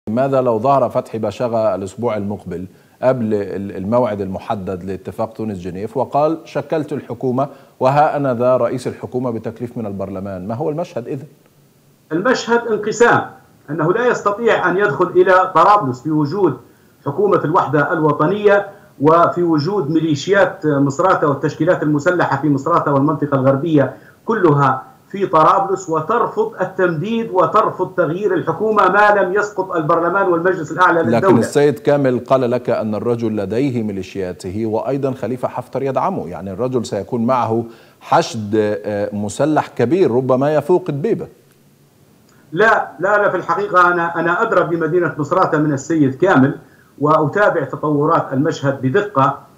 ماذا لو ظهر فتحي باشاغا الأسبوع المقبل قبل الموعد المحدد لاتفاق تونس جنيف وقال شكلت الحكومة وها أنا ذا رئيس الحكومة بتكليف من البرلمان؟ ما هو المشهد إذن؟ المشهد انقسام، أنه لا يستطيع أن يدخل إلى طرابلس في وجود حكومة الوحدة الوطنية وفي وجود ميليشيات مصراتة والتشكيلات المسلحة في مصراتة والمنطقة الغربية كلها في طرابلس، وترفض التمديد وترفض تغيير الحكومة ما لم يسقط البرلمان والمجلس الأعلى للدولة. لكن السيد كامل قال لك أن الرجل لديه ميليشياته وأيضا خليفة حفتر يدعمه، يعني الرجل سيكون معه حشد مسلح كبير ربما يفوق دبيبة. لا لا لا، في الحقيقة أنا أدرى بمدينة مصراتة من السيد كامل وأتابع تطورات المشهد بدقة،